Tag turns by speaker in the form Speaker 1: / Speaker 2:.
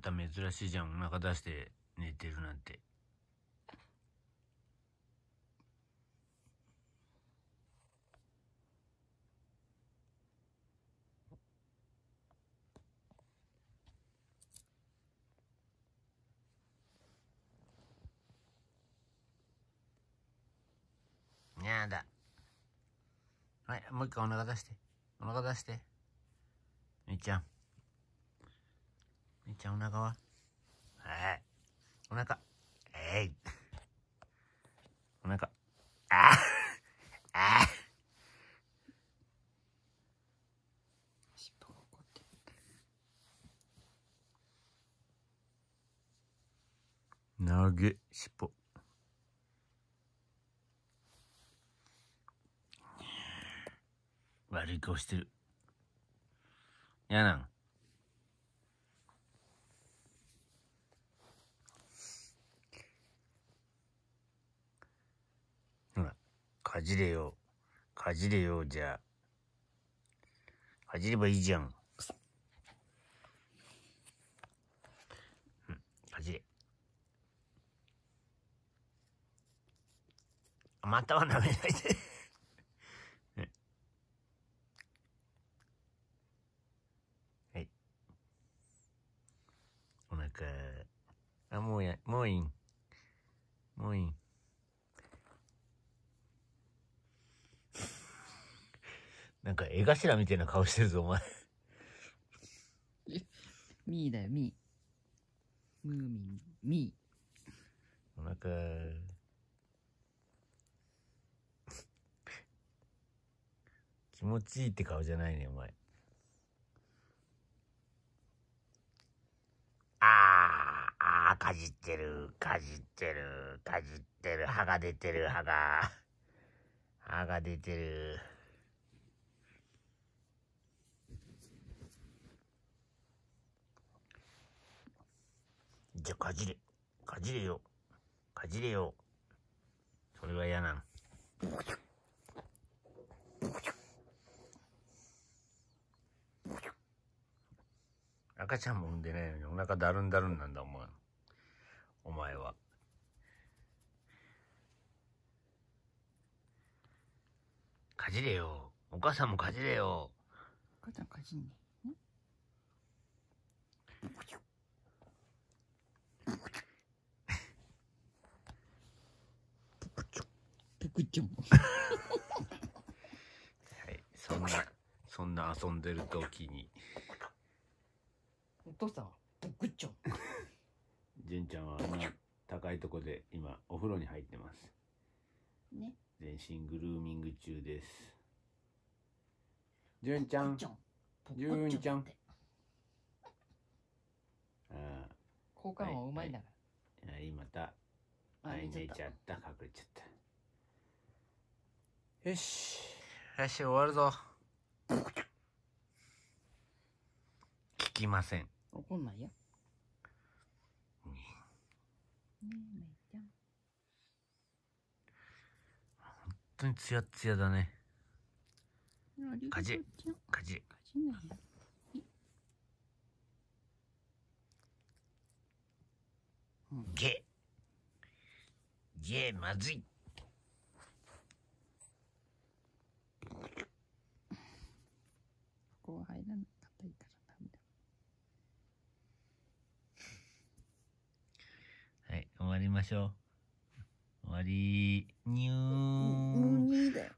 Speaker 1: た珍しいじゃん、お腹出して寝てるなんて。やだ。はい、もう一回お腹出して。お腹出して。みーちゃん。みーちゃんお腹は？はい。お腹。お腹。ああ。
Speaker 2: 尻尾が怒ってる。
Speaker 1: 長げ、尻尾。悪い顔してる。やなん。ほら、かじれよ。かじれよ、じゃあ。かじればいいじゃん。うん、かじれ。または舐めないで。はい。お腹。あ、もういい。もういい。なんか絵頭みたいな顔してるぞ、お前。
Speaker 2: ミーだよ、ミー。ムーミン、ミ
Speaker 1: お腹。気持ちいいって顔じゃないね、お前。かじってる、かじってる、かじってる、歯が出てる、歯が出てる。じゃあ、かじれよ。かじれよ。それは嫌なん。赤ちゃんも産んでないのにお腹だるんだるんなんだ、お前は。かじれよ。お母さんもかじれよ。
Speaker 2: ー。母ちゃんかじんね。ぷくちょん。
Speaker 1: はい、そんな遊んでる時に。
Speaker 2: お父さんはぷくちょん。
Speaker 1: 純ちゃんは高いとこで今お風呂に入ってます。
Speaker 2: ね。
Speaker 1: 全身グルーミング中です。純ちゃん。純ちゃん。
Speaker 2: 交換はうまいんだか
Speaker 1: はい、また。はい、寝ちゃった。隠れちゃった。よし。よし、終わるぞ。聞きません。
Speaker 2: 怒んないよ。
Speaker 1: ね
Speaker 2: えめいちゃん。
Speaker 1: 本当にツヤツヤだね。かじれ。
Speaker 2: かじんないよ。
Speaker 1: ゲまずい。
Speaker 2: ここは入らなかったらダメだ。
Speaker 1: はい、終わりましょう。終わり。にゅー。
Speaker 2: にーだよ。